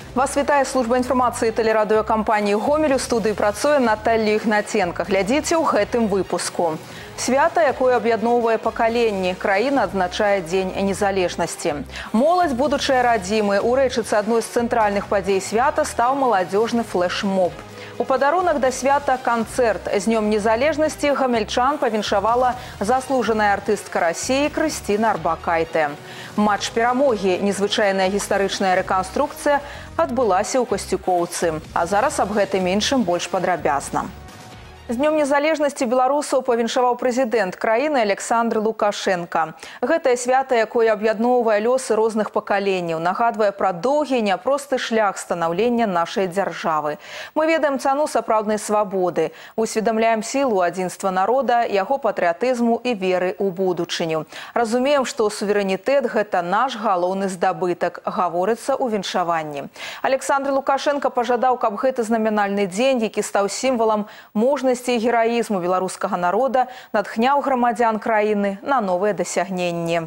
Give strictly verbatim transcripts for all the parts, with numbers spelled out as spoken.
Вас вітає служба інфармацыі тэлерадыёкампаніі «Гомель». У студыі працуе Наталья Ігнаценка. Глядзіце ў гэтым выпуску. Свята, якое аб'ядноўвае пакаленні. Краіна адзначае Дзень незалежнасці. Моладзь, будучая радзімы. У Рэчыцы адной з цэнтральных падзей свята стаў маладзёжны флэш-моб. У падарунак да свята канцэрт. З Днём незалежнасці гамельчан павіншавала заслужаная артыстка Расіі Крысціна Арбакайте. Матч перамогі, незвычайная гістарычная рэканструкцыя адбылася ў Касцюкоўцы. А зараз аб гэтым іншым больш падрабязна. З Днём незалежнасці беларусаў павіншаваў прэзідэнт краіны Александр Лукашенко. Гэтае свята, якое аб'ядноўвае лёсы розных пакаленняў, нагадвае пра доўгі і няпросты шлях станаўлення нашай дзяржавы. Мы ведаем цану сапраўднай свабоды, усведамляем сілу адзінства народа, яго патрыятызму і веры ў будучыню. Разумеем, што суверэнітэт – гэта наш галоўны здабытак, гаворыцца ў віншаванні. Александр Лукашенко пажадаў, каб гэты знамянальны дзень, які стаў сімвалам мужнасці і гераізму беларускага народа, натхняў грамадзян краіны на новыя дасягненні.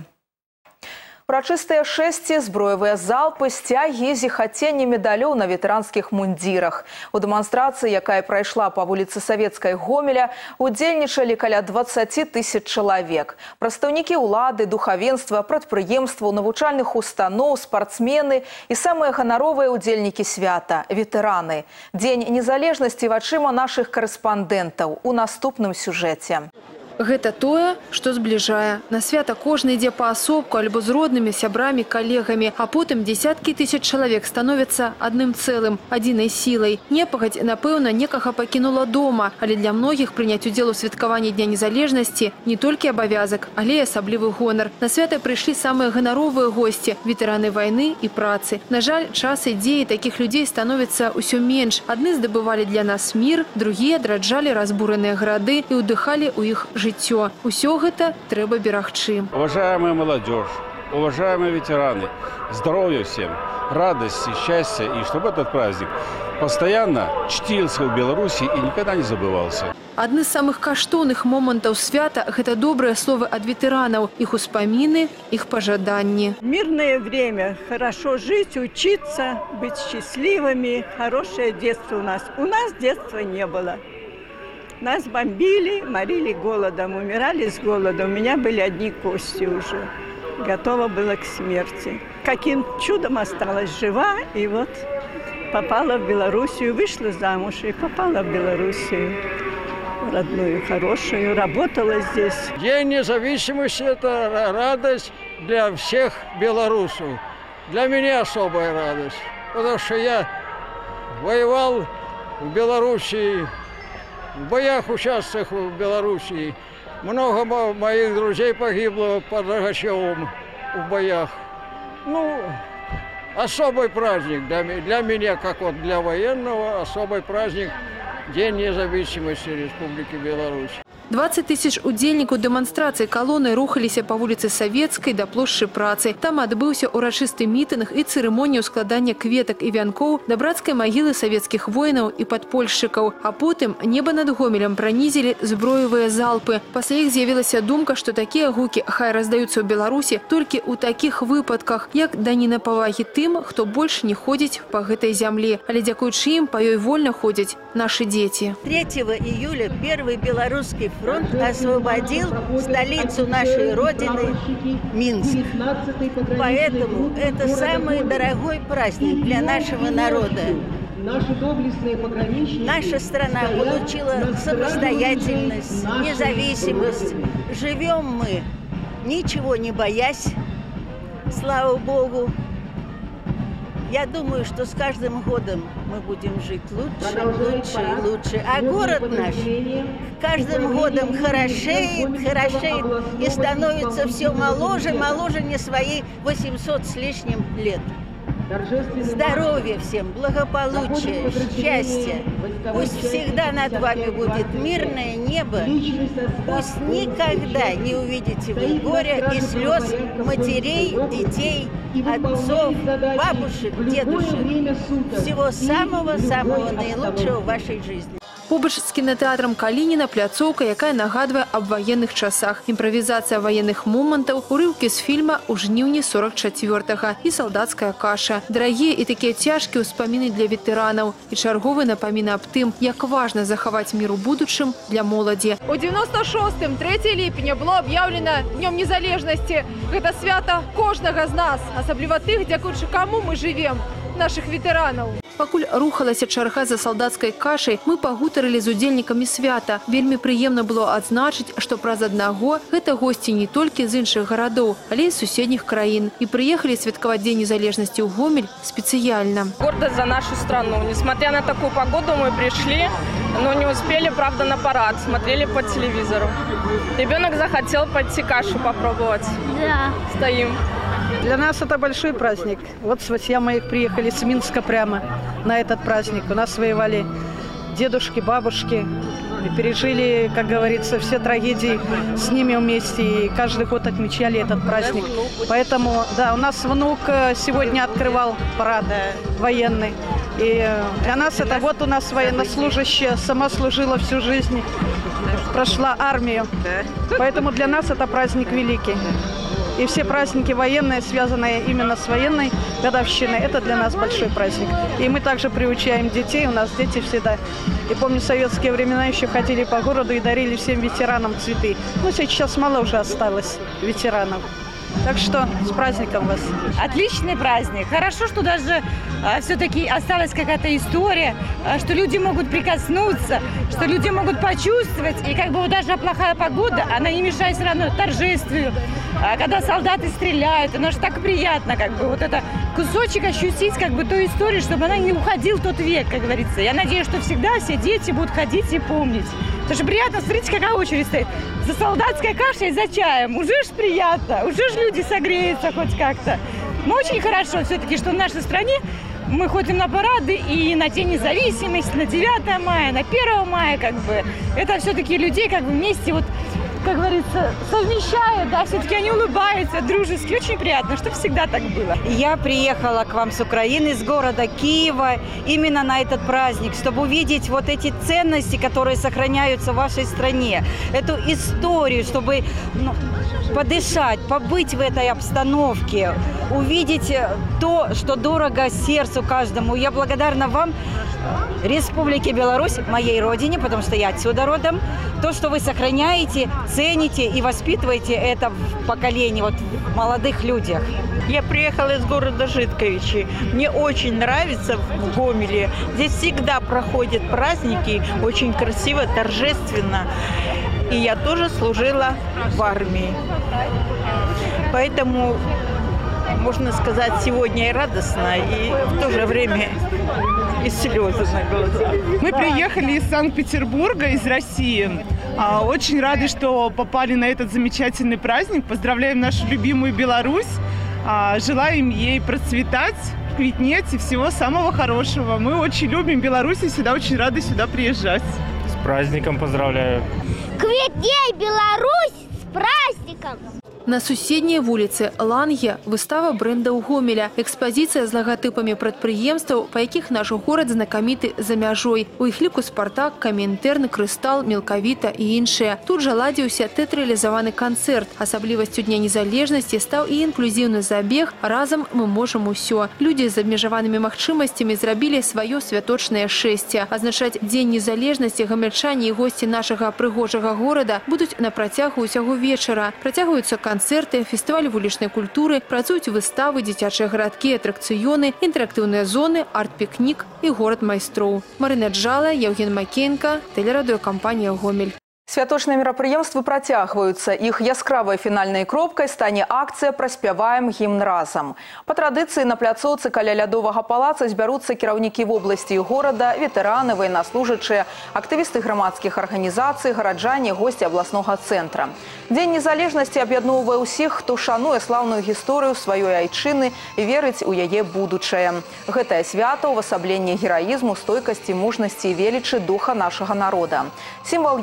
Урачыстыя шэсці, зброевыя залпы, сцягі, зіхаценне медалёў на ветэранскіх мундзірах. У дэманстрацыі, якая прайшла па вуліцы Савецкай Гомеля, удзельнічалі каля дваццаці тысяч чалавек. Прадстаўнікі ўлады, духавенства, прадпрыемстваў, навучальных устаноў, спартсмены і самыя ганаровыя удзельнікі свята – ветэраны. Дзень незалежнасці вачыма нашых карэспандэнтаў у наступным сюжэце. Гэта тое, што збліжае. На свята кожны ідзе паасобку альбо з роднымі, сябрамі, калегамі, а потым дзесяткі тысяч чалавек становяцца адным цэлым, адзінай сілай. Непагадзь, напэўна, некага пакінула дома, але для многіх прыняць удзел у святкаванні Дня незалежнасці не толькі абавязак, але і асаблівы гонар. На свята прыйшлі самыя ганаровыя госці – ветэраны вайны і працы. На жаль, час ідзе, і такіх людзей становіцца ўсё менш. Адны здабывалі для нас мір, другія адраджалі разбураныя гарады і ўдыхалі ў іх жыццё. Усё гэта трэба берагчы. Уважаемая молодежь, уважаемые ветераны, здоровья всем, радости, счастья, и чтобы этот праздник постоянно чтился в Беларуси и никогда не забывался. Адны з самых каштоўных момантаў свята – гэта добрыя словы ад ветэранаў, іх успаміны, іх пажаданні. Мирное время, хорошо жить, учиться, быть счастливыми, хорошее детство у нас. У нас детства не было. Нас бомбили, морили голодом, умирали с голода. У меня были одни кости уже. Готова была к смерти. Каким чудом осталась жива, и вот попала в Белоруссию, вышла замуж и попала в Белоруссию. Родную, хорошую, работала здесь. День независимости – это радость для всех белорусов. Для меня особая радость, потому что я воевал в Белоруссии, в боях участвовал в Белоруссии. Много моих друзей погибло под Рогачевым в боях. Ну, особый праздник для, для меня, как вот для военного, особый праздник – День независимости Республики Беларусь. дваццаць тысяч удзельнікаў дэманстрацыі калоны рухаліся па вуліцы Савецкай да плошчы Працы. Там адбыўся урачысты мітынг і цырымонію складання кветак і вянкоў да брацкай магілы савецкіх воінаў і падпольшчыкаў. А потым неба над Гомелем пранізілі зброевыя залпы. Пасля іх з'явілася думка, што такія гукі хай раздаюцца ў Беларусі толькі ў такіх выпадках, як даніна павагі тым, хто больш не ходзіць па гэтай зямлі. Але дзякуючы ім па ёй вольна ходзяць нашы дзеці. третьего июля первый белорусский фронт освободил столицу нашей Родины, Минск. Поэтому это самый дорогой праздник для нашего народа. Наша страна получила самостоятельность, независимость. Живем мы, ничего не боясь, слава Богу. Я думаю, что с каждым годом мы будем жить лучше, лучше и лучше. А город наш каждым годом хорошеет, хорошеет и становится все моложе, моложе не свои восемьсот с лишним лет. Здоровья всем, благополучия, счастья. Пусть всегда над вами будет мирное небо. Пусть никогда не увидите вы горя и слез матерей, детей, отцов, бабушек, дедушек. Всего самого-самого наилучшего в вашей жизни. Побач з кінотэатрам Калініна пляцоўка, якая нагадвае аб ваенных часах. Імправізацыя военных момантаў, урыўкі з фільма «У жніўні сорок чацвёртага» і «Салдацкая каша». Дарагія і такія цяжкія ўспаміны для ветэранаў. І чарговы напамін аб тым, як важна захаваць мір у будучым для моладзі. У девяносто шостым трэцяе ліпеня было аб'яўлена Днём незалежнасці. Гэта свята кожнага з нас, асабліва тых, дзякуючы каму мы жывем, наших ветэранаў. Пакуль рухалася чарга за салдацкай кашай, мы пагутарылі з удзельнікамі свята. Вельмі прыемна было адзначыць, што праз аднаго гэта госці не толькі з іншых гарадоў, але і з суседніх краін. І прыехалі святкаваць Дзень незалежнасці ў Гомель спецыяльна. Гордость за нашу страну. Несмотря на такую погоду, мы пришли, но не успели, правда, на парад. Смотрели по телевизору. Ребенок захотел пойти кашу попробовать. Да. Стоим. Для нас это большой праздник. Вот сватья моих приехали с Минска прямо на этот праздник. У нас воевали дедушки, бабушки. И пережили, как говорится, все трагедии с ними вместе. И каждый год отмечали этот праздник. Поэтому, да, у нас внук сегодня открывал парад военный. И для нас это вот у нас военнослужащая, сама служила всю жизнь, прошла армию. Поэтому для нас это праздник великий. И все праздники военные, связанные именно с военной годовщиной, это для нас большой праздник. И мы также приучаем детей, у нас дети всегда. И помню, в советские времена еще ходили по городу и дарили всем ветеранам цветы. Ну, сейчас мало уже осталось ветеранов. Так что с праздником вас. Отличный праздник. Хорошо, что даже а, все-таки осталась какая-то история, а, что люди могут прикоснуться, что люди могут почувствовать. И как бы вот даже плохая погода, она не мешает все равно торжествию. А, когда солдаты стреляют, оно же так приятно, как бы вот это кусочек ощутить, как бы ту историю, чтобы она не уходила в тот век, как говорится. Я надеюсь, что всегда все дети будут ходить и помнить. Это же приятно, смотрите, какая очередь стоит. За солдатской кашей и за чаем. Уже ж приятно, уже ж люди согреются хоть как-то. Но очень хорошо все-таки, что в нашей стране мы ходим на парады и на День независимости, на девятое мая, на первое мая, как бы. Это все-таки людей как бы вместе вот, как говорится, совмещает, да, все-таки они улыбаются дружески. Очень приятно, что всегда так было. Я приехала к вам с Украины, с города Киева, именно на этот праздник, чтобы увидеть вот эти ценности, которые сохраняются в вашей стране, эту историю, чтобы ну, подышать, побыть в этой обстановке, увидеть то, что дорого сердцу каждому. Я благодарна вам, Республике Беларусь, моей родине, потому что я отсюда родом, то, что вы сохраняете, цените и воспитываете это в поколении, вот в молодых людях. Я приехала из города Житковичи. Мне очень нравится в Гомеле. Здесь всегда проходят праздники, очень красиво, торжественно. И я тоже служила в армии. Поэтому, можно сказать, сегодня и радостно, и в то же время и слезы на глазах. Мы приехали из Санкт-Петербурга, из России. Очень рады, что попали на этот замечательный праздник. Поздравляем нашу любимую Беларусь. Желаем ей процветать, квитнеть и всего самого хорошего. Мы очень любим Беларусь и всегда очень рады сюда приезжать. С праздником поздравляю. Квітней, Беларусь, с праздником! На суседняй вуліцы Ланге выстава брэндаў Гомеля. Экспазіцыя з лагатыпамі прадпрыемстваў, па якіх наш горад знакаміты за мяжой. У іх ліку «Спартак», «Камінтэрн», «Крыстал», «Мелкавіта» і іншыя. Тут жа ладзіўся тэатралізаваны канцэрт. Асаблівасцю Дня незалежнасці стаў і інклюзіўны забег «Разам мы можам усё». Людзі з абмежаванымі магчымасцямі зрабілі сваё святочнае шэсце. Азначаць Дзень незалежнасці гамельчане і госці нашага прыгожага горада будуць на працягу ўсяго вечара. Працягваюцца канцэрты, фестываль вулічнай культуры, працуюць выставы, дзіцячыя гарадкі, атракцыёны, інтэрактыўныя зоны, арт-пікнік і горад майстроў. Марына Джала, Евген Макенко, тэлерадыёкампанія «Гомель». Святочныя мерапрыемствы працягваюцца. Іх яскравай фінальнай кропкай стане акцыя «Праспяваем гімн разам». Па традыцыі на пляцоўцы каля лядовага палаца збяруцца кіраўнікі вобласці і горада, ветэраны, ваеннаслужачыя, актывісты грамадскіх арганізацый, гараджане, госці абласнога цэнтра. Дзень незалежнасці аб'ядноўвае ўсіх, хто шануе слаўную гісторыю сваёй айчыны і верыць у яе будучае. Гэтае свята ўвасабленне гераізму, стойкасці, мужнасці і велічы духа нашага народа. Сімвал еднасці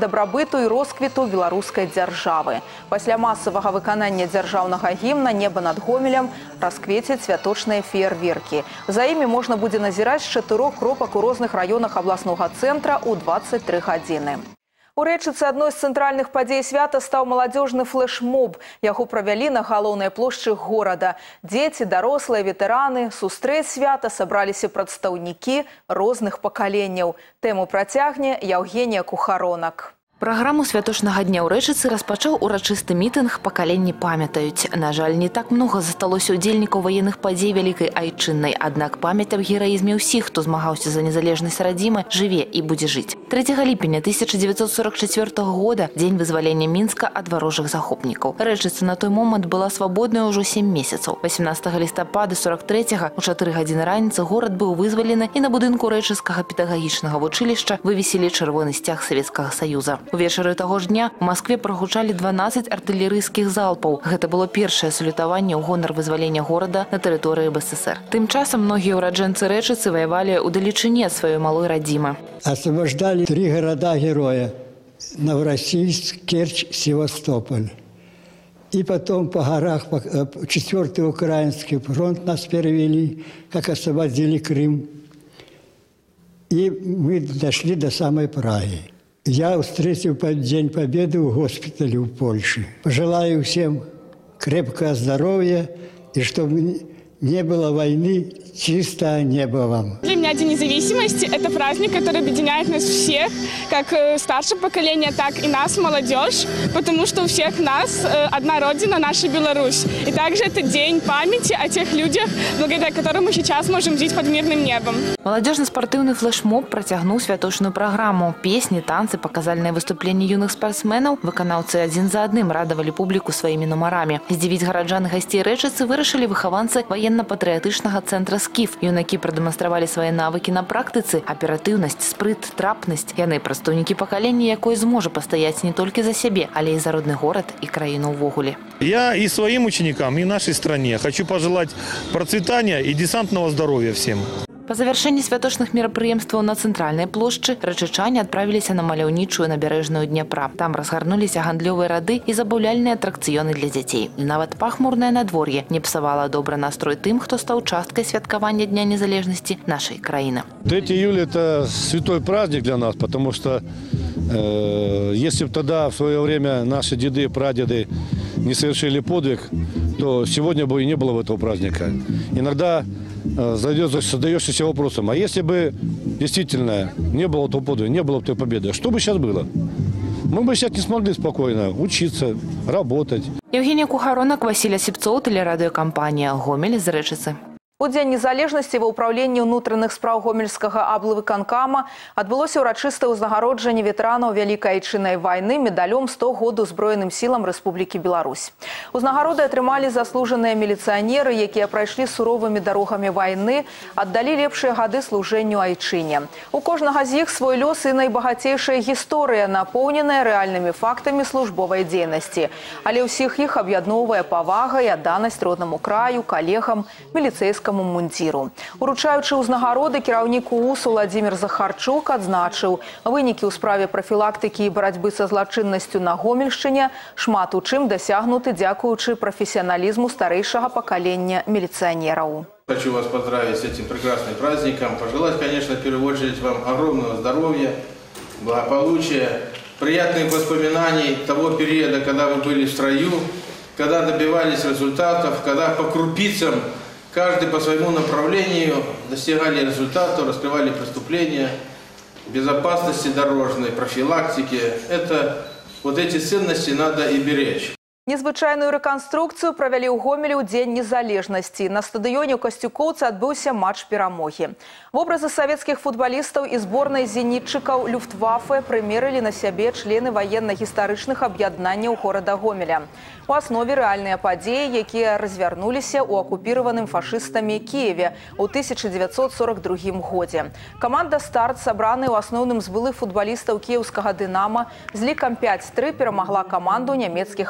дабрабыту і росквіту беларускай дзяржавы. Пасля масавага выканання дзяржаўнага гімна «Неба над Гомелем» расквецяць святочныя феерверкі. За імі можна будзе назіраць з чатырох кропак у розных раёнах абласнога цэнтра ў дваццаць тры гадзіны. У Рэчыцы адной з цэнтральных падзей свята стаў маладзёжны флэш-моб. Яго правялі на галоўнай плошчы горада. Дзеці, дарослыя, ветэраны, сустрэць свята сабраліся прадстаўнікі розных пакаленняў. Тэму працягне Яўгенія Кухаронак. Праграму святочнага дня ў Рэчыцы распачаў урачысты мітынг «Пакаленні памятаюць». На жаль, не так многа засталося удзельнікаў ваенных падзей Вялікай Айчыннай, аднак памяць аб гераізме ўсіх, хто змагаўся за незалежнасць радзімы, жыве і будзе жыць. трэцяга ліпеня тысяча дзевяцьсот сорок чацвёртага года – дзень вызвалення Мінска ад варожых захопнікаў. Рэчыца на той момант была свабодная ўжо сем месяцаў. васемнаццатага лістапада сорок трэцяга у чатыры гадзіны раніцы горад быў вызвалены, і на будынку Рэчыцкага педагагічнага вучылішча вывесілі чырвоны сцяг Савецкага Саюза. Увечары таго ж дня у Маскве прагучалі дванаццаць артылерыйскіх залпаў. Гэта было першае салютаванне ў гонар вызвалення горада на тэрыторыі БССР. Тым часам многія ўраджэнцы Рэчыцы ваявалі ў далечыне ад сваёй малой радзімы. Освобождали три города-героя – Новороссийск, Керчь, Севастополь. И потом по горах, по четвёртый Украинский фронт нас перевели, как освободили Крым. И мы дошли до самой Праги. Я встретил День Победы в госпитале в Польше. Пожелаю всем крепкого здоровья и чтобы не было войны, чистое небо вам. Для меня День независимости – это праздник, который объединяет нас всех, как старшее поколение, так и нас, молодежь, потому что у всех нас одна родина, наша Беларусь. И также это день памяти о тех людях, благодаря которым мы сейчас можем жить под мирным небом. Маладзёжна-спартыўны флэш-моб працягнуў святочную праграму. Песні, танцы, паказальныя выступленні юных спартсменаў. Выканаўцы адзін за адным радавалі публіку сваімі нумарамі. Здзівіць гараджан і гасцей Рэчыцы вырашылі выхаванцы военно-патрыятычнага цэнтра «Скіф». Юнакі прадэманстравалі свае навыкі на практыцы, аператыўнасць, спрыт, трапнасць. Яны прадстаўнікі пакалення, якое зможа пастаяць не толькі за сябе, але і за родны горад і краіну ўвогуле. Я и своим ученикам, и нашей стране хочу пожелать процветания и десантного здоровья всем. По завершэнні святочных мерапрыемстваў на цэнтральнай плошчы рэчычане адправіліся на маляўнічую набярэжную Дняпра. Там разгарнуліся гандлёвыя рады і забаўляльныя атракцыёны для дзяцей. Нават пахмурнае надвор'е не псавала добры настрой тым, хто стаў часткай святкавання Дня незалежнасці нашай краіны. третьего июля – это святой праздник для нас, потому что э, если бы тогда в свое время наши деды и прадеды не совершили подвиг, то сегодня бы и не было этого праздника. Иногда задаешься себе вопросом, а если бы действительно не было того подвига, не было бы той победы, что бы сейчас было? Мы бы сейчас не смогли спокойно учиться, работать. Яўгенія Кухаронак, Васіль Асіпцоў, тэлерадыёкампанія «Гомель» з Рэчыцы. У Дзень незалежнасці ва ўпраўленні ўнутраных спраў гомельскага аблвыканкама адбылося ўрачыстае ўзнагароджанне ветэранаў Вялікай Айчыннай вайны медалём сто год узброеным сілам Рэспублікі Беларусь. Узнагароды атрымалі заслужаныя міліцыянеры, якія прайшлі суровымі дарогамі вайны, аддалі лепшыя гады служэнню Айчыне. У кожнага з іх свой лёс і найбагацейшая гісторыя, напоўненая рэальнымі фактамі службовай дзейнасці. Але ўсіх іх аб'ядноўвае павага і адданасць роднаму краю, калегам, міліцэйскаму мундзіру. Уручаючы ўзнагароды, кіраўнік УУС Владзімір Захарчук адзначыў, вынікі ў справе прафілактыкі і барацьбы са злачыннасцю на Гомельшчыне шмат у чым дасягнуты дзякуючы прафесіяналізму старэйшага пакалення міліцыянераў. Хочу вас поздравить с этим прекрасным праздником. Пожелать, конечно, в первую очередь вам огромного здоровья, благополучия, приятных воспоминаний того периода, когда вы были в строю, когда добивались результатов, когда по крупицам каждый по своему направлению достигали результатов, раскрывали преступления, безопасности дорожной, профилактики. Это, вот эти ценности надо и беречь. Незвычайную рэканструкцыю правялі ў Гомелі ў Дзень незалежнасці. На стадыёне ў Касцюкоўцы адбыўся матч перамогі. Вобразы савецкіх футбалістаў і зборнай зенітчыкаў Люфтваффе прымерылі на сябе члены ваенна-гістарычных аб'яднанняў горада Гомеля. У аснове рэальныя падзеі, якія развярнуліся ў акупіраваным фашыстамі Кіеве ў тысяча дзевяцьсот сорок другім годзе. Каманда «Старт», сабраная ў асноўным з былых футбалістаў кіеўскага «Дынама», з лікам пяць тры перамагла каманду нямецкіх ваенных.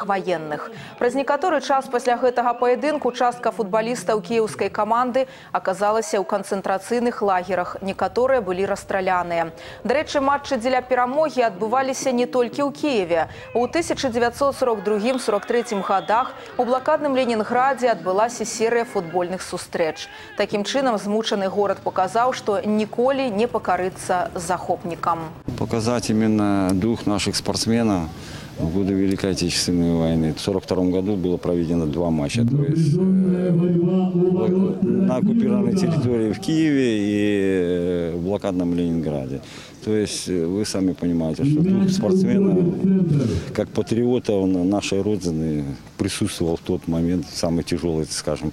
пакаленных. Праз некаторы час пасля гэтага паядынку частка футбалістаў кіеўскай каманды аказалася ў канцэнтрацыйных лагерах. Некаторыя былі расстраляныя. Дарэчы, матчы дзеля перамогі адбываліся не толькі ў Кіеве. У тысяча дзевяцьсот сорок другім — сорок трэцім годах у блакадным Ленінградзе адбылася серыя футбольных сустрэч. Такім чынам змучаны горад показаў, што ніколі не пакарыцца захопнікам. Показать именно дух наших спортсменов в годы Великой Отечественной войны. В сорок втором году было проведено два матча. То есть, на оккупированной территории в Киеве и в блокадном Ленинграде. То есть вы сами понимаете, что дух спортсмена, как патриотов нашей Родины, присутствовал в тот момент, самый тяжелый, скажем,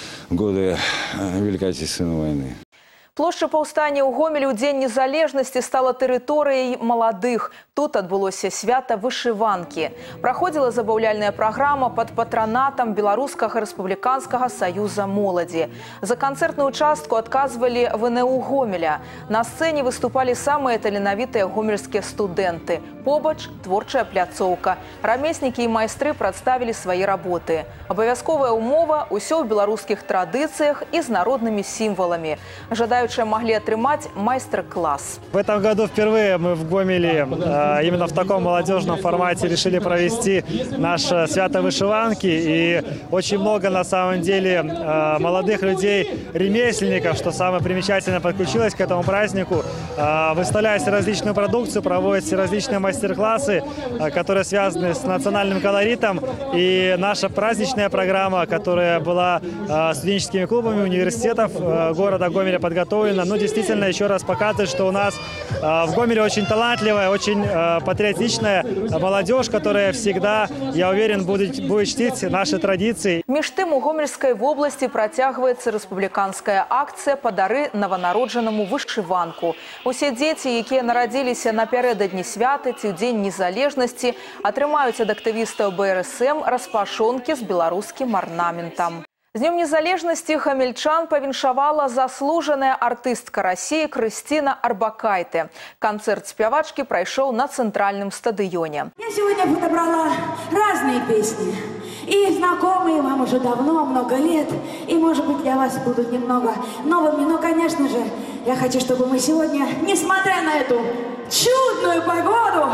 годы Великой Отечественной войны. Плошча паўстання ў Гомелі ў Дзень незалежнасці стала тэрыторыяй маладых. Тут адбылося свята вышыванкі. Праходзіла забаўляльная праграма пад патранатам Беларускага рэспубліканскага саюза моладзі. За канцэртную частку адказвалі вэ эн у Гомеля. На сцэне выступалі самыя таленавітыя гомельскія студэнты. Побач творчая пляцоўка. Рамеснікі і майстры прадставілі свае работы. Абавязковая ўмова – усё ў беларускіх традыцыях і з народнымі сімваламі. Жадаючыя маглі атрымаць майстер-класс. В этом году впервые мы в Гомеле именно в таком молодежном формате решили провести наше свято вышиванки. И очень много на самом деле молодых людей, ремесленников, что самое примечательное, подключилось к этому празднику. Выставляют различную продукцию, проводят различные мастер-классы, которые связаны с национальным колоритом. И наша праздничная программа, которая была студенческими клубами университетов города Гомеля подготовлена, ну действительно еще раз показывает, что у нас в Гомеле очень талантливая, очень патриотичная молодежь, которая всегда, я уверен, будет, будет чтить наши традиции. Між тым, у Гомельской области протягивается республиканская акция «Падары новонародженому вышиванку». Усе дети, якія нарадзіліся напярэдадні свята ці ў Дзень незалежнасці, атрымаюць ад актывістаў бэ эр эс эм распашонкі з беларускім арнаментам. З Днем незалежности хамельчан павіншавала заслуженная артыстка России Кристина Орбакайте. Концерт спявачки прошел на центральном стадионе. Я сегодня подобрала разные песни. И знакомые вам уже давно, много лет. И, может быть, для вас будут немного новыми. Но, конечно же, я хочу, чтобы мы сегодня, несмотря на эту чудную погоду,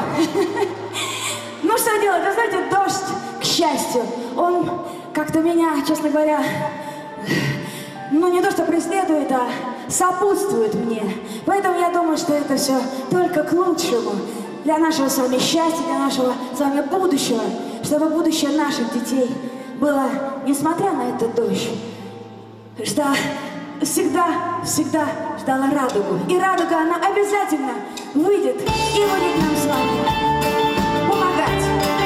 ну что делать? Вы знаете, дождь, к счастью, он... как-то меня, честно говоря, ну не то что преследует, а сопутствует мне. Поэтому я думаю, что это все только к лучшему. Для нашего с вами счастья, для нашего с вами будущего. Чтобы будущее наших детей было, несмотря на этот дождь, что всегда, всегда ждала радугу. И радуга, она обязательно выйдет и будет нам с вами помогать.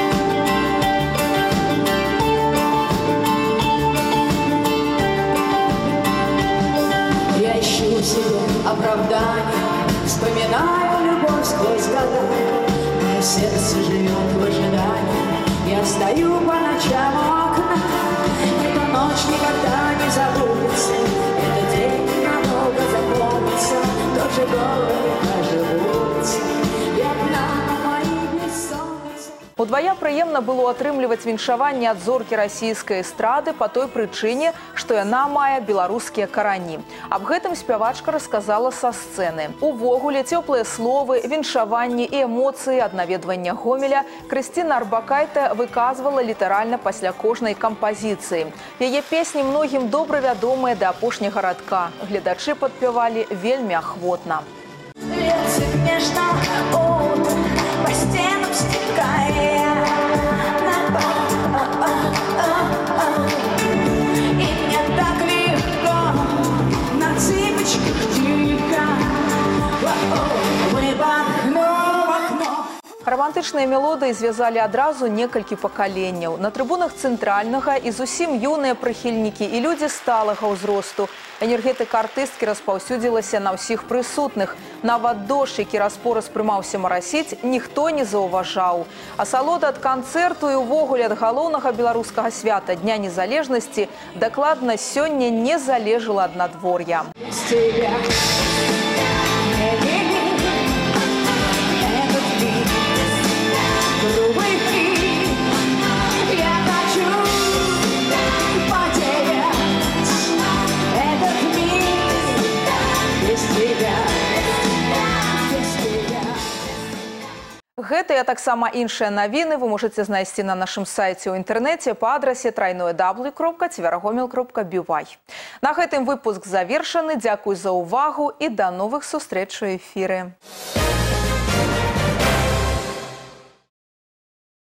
Я ищу себе оправдание, вспоминаю любовь сквозь года. Мое сердце живет в ожидании, я стою по ночам у окна. Эта ночь никогда не забудется, этот день надолго запомнится. Тот же голод, та же улица, и одна на моей бессоннице. Удвая прыемна было атрымліваць віншаванне ад зоркі расійскай эстрады по той прычыне, што яна мае беларускія карані. Аб гэтым спявачка расказала са сцэны. Увогуле, цёплыя словы, віншаванні і эмоцыі ад наведвання Гомеля Кристина Орбакайте выказвала літаральна пасля кожнай кампазіцыі. Яе песні многім добра вядомыя да апошняга радка. Гледачы падпявалі вельмі ахвотна. По стенам стекая, и мне так легко на цыпочках тихо выпорхну в окно. Романтычныя мелодыі звязалі адразу некалькі пакаленняў. На трыбунах цэнтральнага і зусім юныя прыхільнікі і людзі сталага ўзросту. Энергетыка артысткі распаўсюдзілася на ўсіх прысутных. Нават дождж, які раз-пораз прымаўся марасіць, ніхто не заўважаў. Асалода ад канцэрту і ўвогуле ад галоўнага беларускага свята Дня незалежнасці дакладна сёння не залежала ад надвор'я. Я Гэтыя, а таксама іншыя навіны вы можете знайсці на нашым сайце ў інтэрнэце па адрасе трайное дабл ю кропка цверагомел кропка бі вай. На гэтым выпуск завершаны. Дзякуй за ўвагу і да новых сустрэч у эфіры.